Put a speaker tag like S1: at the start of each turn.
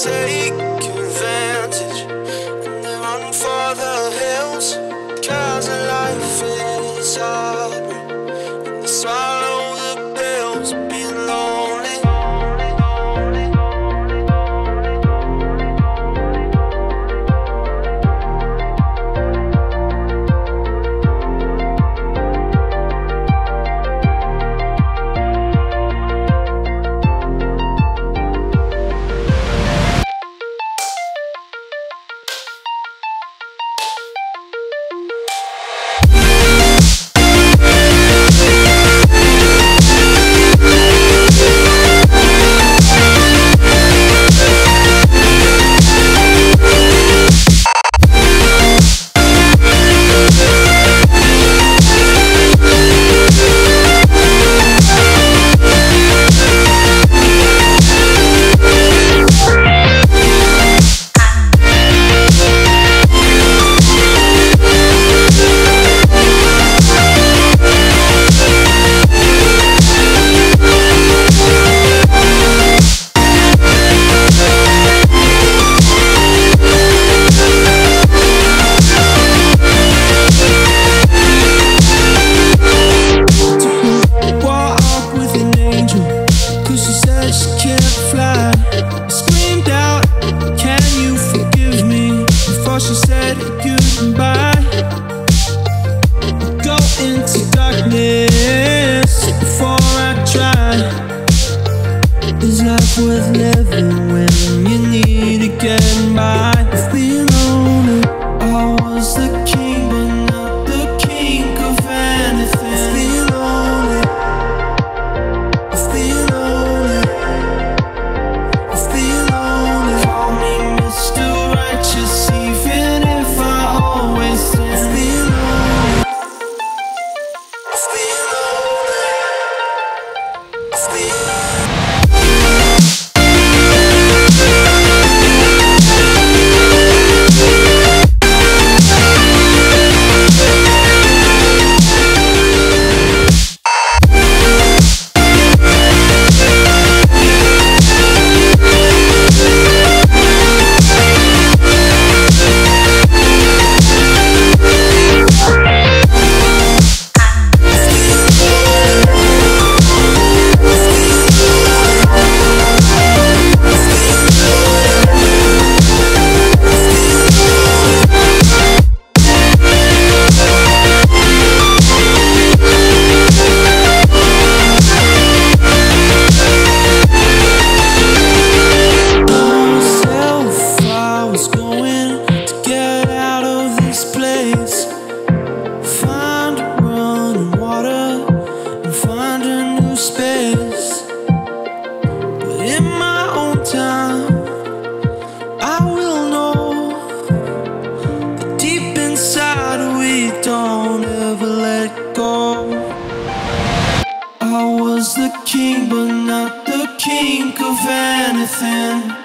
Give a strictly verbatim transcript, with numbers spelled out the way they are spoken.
S1: take advantage, and they run for the hills. Cause life is hard, and they swallow the pills, being lonely. She said goodbye. Go into darkness before I try. Is life worth living when you need to get by? I've been lonely. I was the king, but not the king of anything. I've been lonely. I've been lonely. I've been lonely. Call me Mister Righteous. Don't ever let go. I was the king, but not the king of anything.